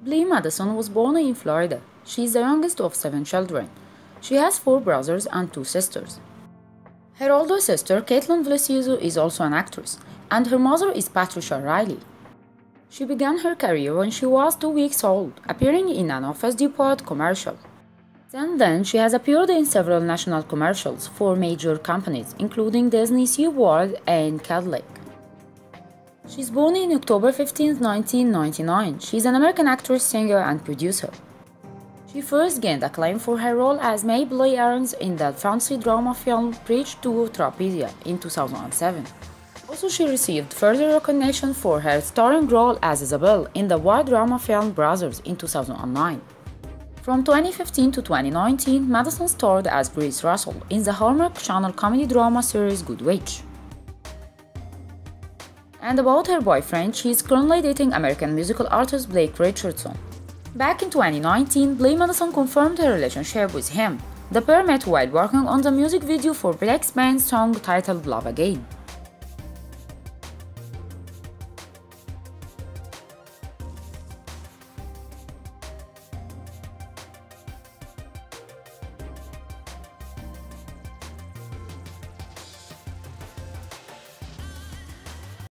Blee Madison was born in Florida. She is the youngest of 7 children. She has 4 brothers and 2 sisters. Her older sister, Caitlin Vlesiuso, is also an actress, and her mother is Patricia Riley. She began her career when she was 2 weeks old, appearing in an Office Depot commercial. Since then, she has appeared in several national commercials for major companies, including Disney, SeaWorld, and Cadillac. She was born on October 15, 1999. She is an American actress, singer, and producer. She first gained acclaim for her role as Mae Blee Aarons in the fantasy drama film Bridge to Trapedia in 2007. Also, she received further recognition for her starring role as Isabel in the war drama film Brothers in 2009. From 2015 to 2019, Madison starred as Grace Russell in the Hallmark Channel comedy drama series Good Witch. And about her boyfriend, she is currently dating American musical artist Blake Richardson. Back in 2019, Blee Madison confirmed her relationship with him. The pair met while working on the music video for Blake's band song titled Love Again.